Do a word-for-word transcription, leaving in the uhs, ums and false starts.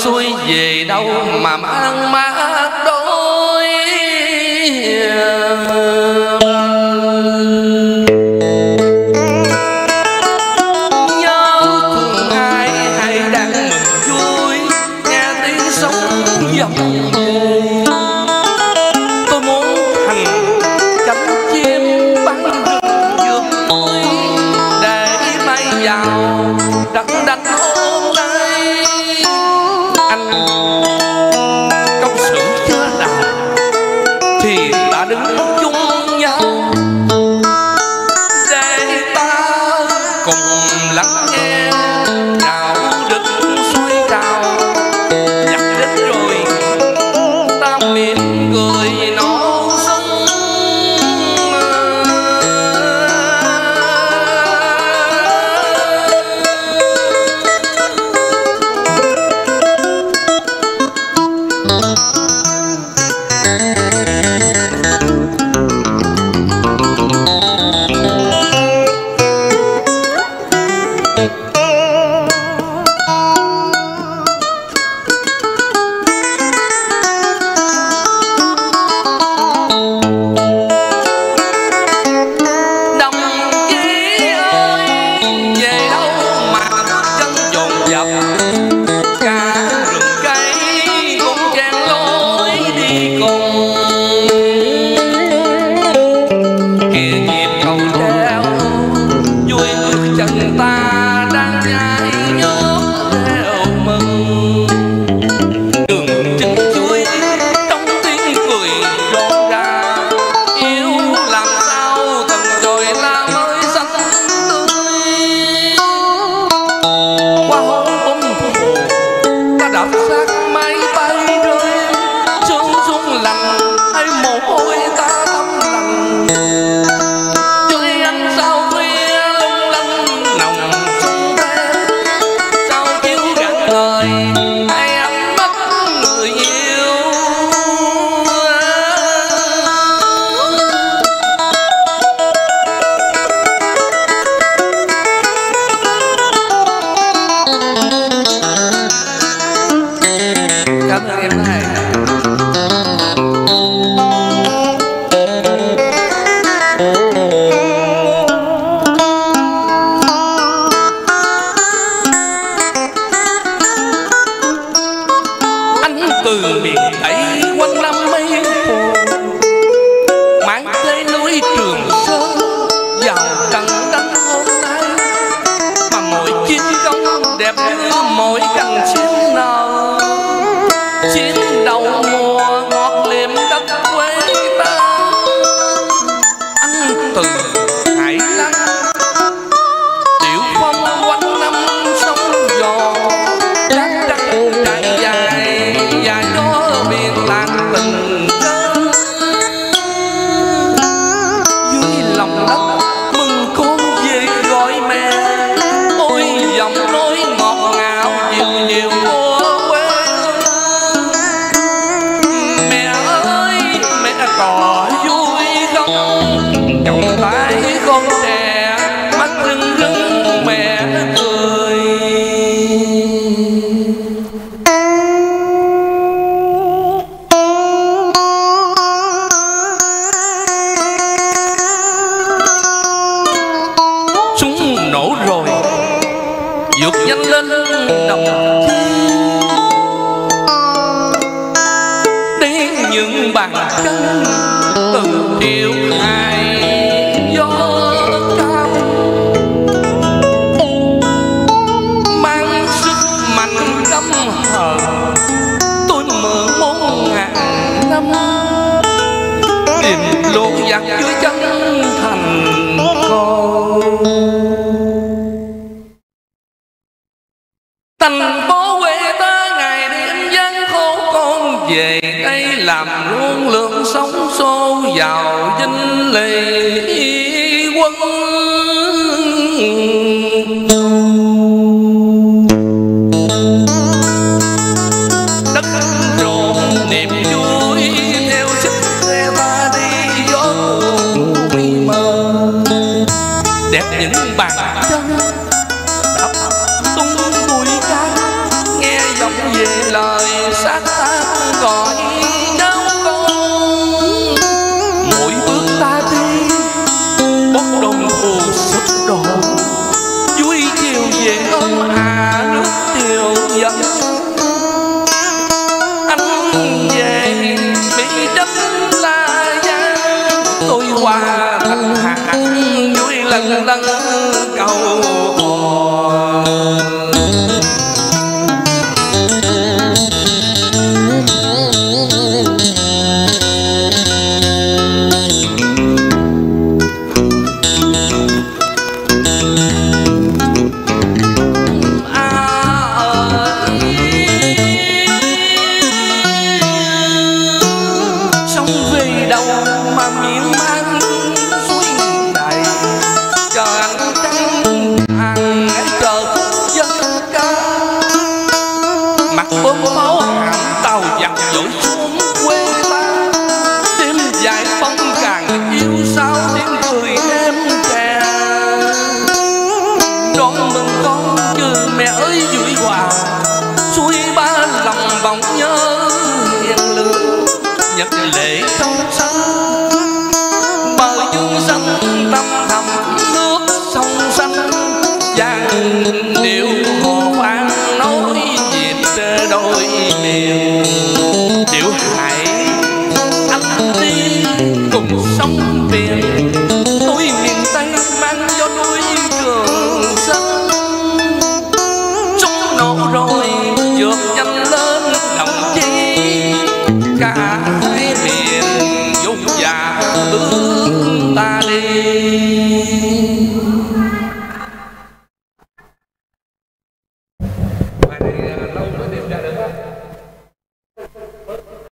xuôi về đâu mà mang mát đôi. Nhớ thương ai hay đang mừng vui, nghe tiếng sóng dập về. Tôi muốn thành cánh chim bắn rừng vượt núi để bay vào đất đánh hôm nay. Anh công sự chưa đạt thì ta đứng chung nhau để ta cùng lắng nghe đạo đức xoay trào. Nhặt đến rồi ta mỉm cười nổ sân. về đâu mà miên man suối đầy, chờ anh trăng hàng ấy chờ dân ca. Mặt bơm máu hàm tàu giặc dội xuống quê ta, đêm dài bóng càng yêu sao tiếng cười em trẻ. Đón mừng con như mẹ ơi vui hòa, suối ba lòng bóng nhớ hiền lương. Nhật lệ trong xanh bờ dương xanh tâm thầm nước sông xanh, vàng điệu hò vang nói nhịp đôi miền. Điệu hãy anh đi cùng sông biển, tôi miền Tây mang gió núi Trường Sơn. Súng nổ rồi vượt nhanh lên đồng chí cả